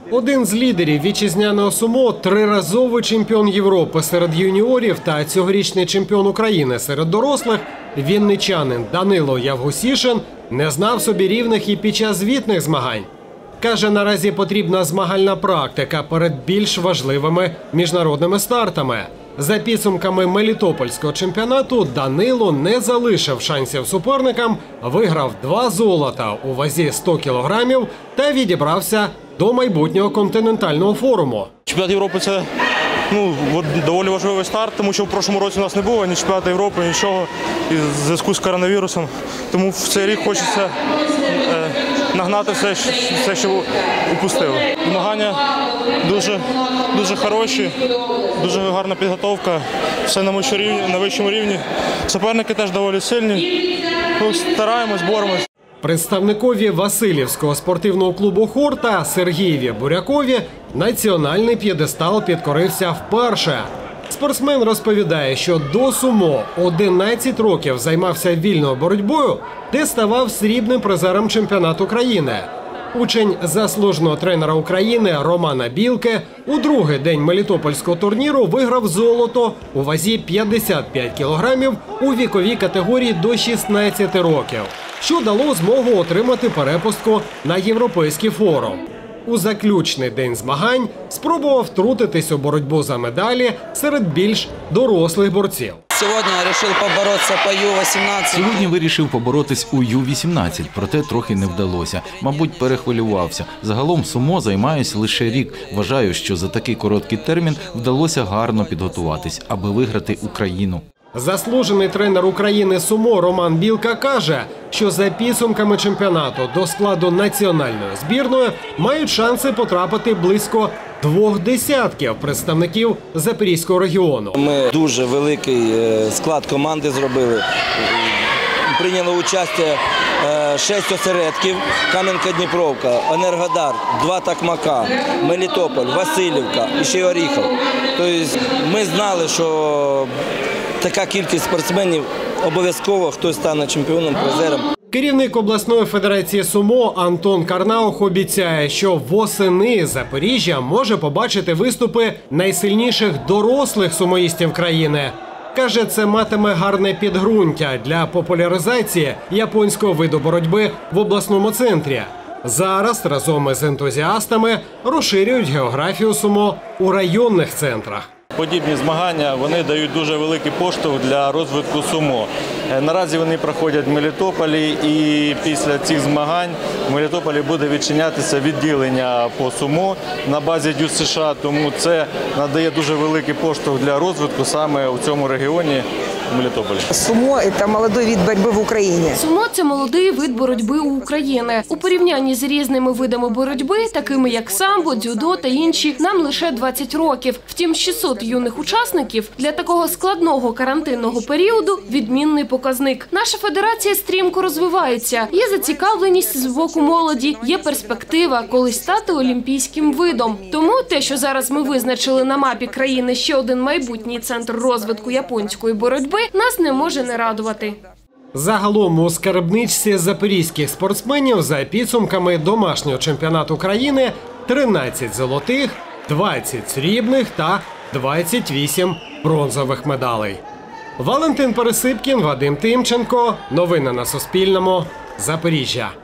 Один з лідерів вітчизняного сумо, триразовий чемпіон Європи серед юніорів та цьогорічний чемпіон України серед дорослих, вінничанин Данило Явгусішин, не знав собі рівних і під час звітних змагань. Каже, наразі потрібна змагальна практика перед більш важливими міжнародними стартами. За підсумками Мелітопольського чемпіонату Данило не залишив шансів суперникам, виграв 2 золота у вазі 100 кілограмів та відібрався до майбутнього континентального форуму. Чемпіонат Європи – це доволі важливий старт, тому що в прошлому році у нас не було ні чемпіонату Європи, нічого в зв'язку з коронавірусом. Тому в цей рік хочеться нагнати все, що упустили. Змагання дуже хороші, дуже гарна підготовка, все на вищому рівні. Суперники теж доволі сильні. Стараємось, боремось. Представникові Василівського спортивного клубу «Хорта» Сергієві Бурякові національний п'єдестал підкорився вперше. Спортсмен розповідає, що до сумо 11 років займався вільною боротьбою, де ставав срібним призером чемпіонату країни. Учень заслуженого тренера України Романа Білки у другий день Мелітопольського турніру виграв золото у вазі 55 кілограмів у віковій категорії до 16 років, що дало змогу отримати перепустку на європейський форум. У заключний день змагань спробував втрутитись у боротьбу за медалі серед більш дорослих борців. Сьогодні вирішив поборотись у Ю-18, проте трохи не вдалося. Мабуть, перехвилювався. Загалом сумо займаюся лише рік. Вважаю, що за такий короткий термін вдалося гарно підготуватись, аби виграти Україну. Заслужений тренер України сумо Роман Білка каже, що за підсумками чемпіонату до складу національної збірної мають шанси потрапити близько 20 представників Запорізького регіону. Ми дуже великий склад команди зробили. Прийняло участь 6 осередків: Кам'янка-Дніпровка, Енергодар, 2 Токмака, Мелітополь, Василівка і ще й Оріхів. Тобто ми знали, що така кількість спортсменів обов'язково хтось стане чемпіоном, призером. Керівник обласної федерації сумо Антон Карнаух обіцяє, що восени Запоріжжя може побачити виступи найсильніших дорослих сумоїстів країни. Каже, це матиме гарне підґрунтя для популяризації японського виду боротьби в обласному центрі. Зараз разом із ентузіастами розширюють географію сумо у районних центрах. Подібні змагання вони дають дуже великий поштовх для розвитку сумо. Наразі вони проходять в Мелітополі, і після цих змагань в Мелітополі буде відчинятися відділення по сумо на базі ДЮСШ США, тому це надає дуже великий поштовх для розвитку саме у цьому регіоні. Сумо – це молодий вид боротьби в Україні. Сумо – це молодий вид боротьби у Україні. У порівнянні з різними видами боротьби, такими як самбо, дзюдо та інші, нам лише 20 років. Втім, 600 юних учасників для такого складного карантинного періоду – відмінний показник. Наша федерація стрімко розвивається. Є зацікавленість з боку молоді, є перспектива колись стати олімпійським видом. Тому те, що зараз ми визначили на мапі країни ще один майбутній центр розвитку японської боротьби, нас не може не радувати. Загалом у скарбничці запорізьких спортсменів за підсумками домашнього чемпіонату країни 13 золотих, 20 срібних та 28 бронзових медалей. Валентин Пересипкін, Вадим Тимченко. Новини на Суспільному. Запоріжжя.